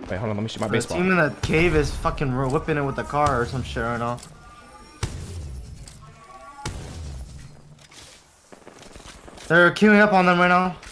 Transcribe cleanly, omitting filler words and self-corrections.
Wait, hold on. Let me shoot my The baseball. team in the cave is fucking whipping it with the car or some shit right now. They're queuing up on them right now.